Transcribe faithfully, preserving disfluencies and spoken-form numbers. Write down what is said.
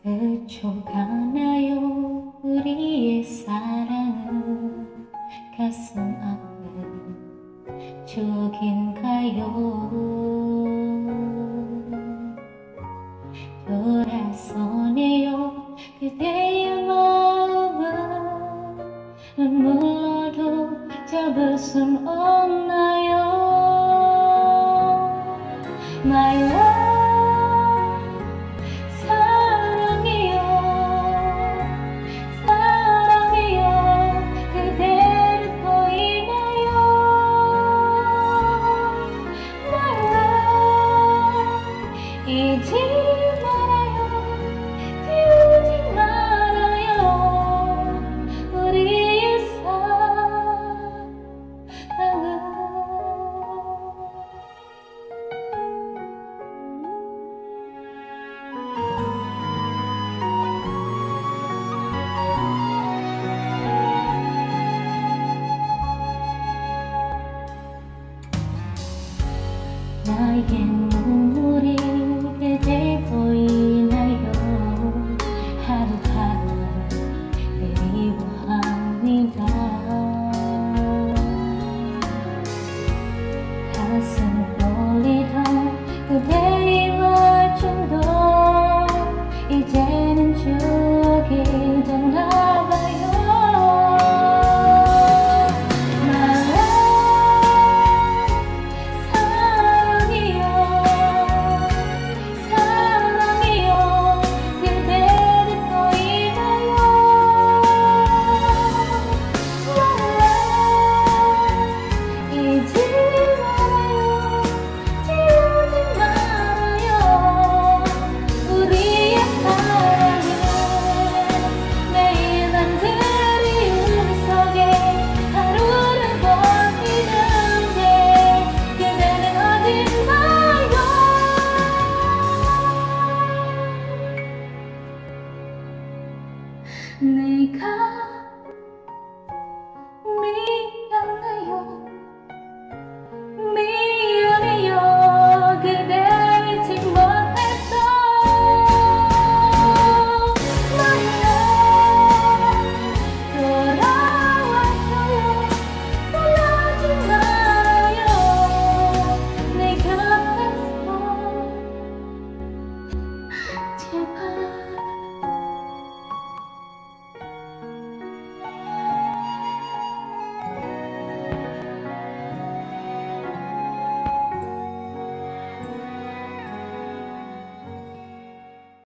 스쳐가나요 우리의 사랑은 가슴 아픈 추억인가요? 돌아서네요 그대의 마음은 눈물로도 잡을 순 없나요? My love 사랑해요 사랑해요 그대를 보이나요? My love 잊지 말아요 지우지 말아요 우리의 사랑은 나의 눈물이 그대 보이나요? 하루하루 그리워합니다. 가슴 떨리던 그대의 말춤도 이제는 추억이 됐나봐요. 내가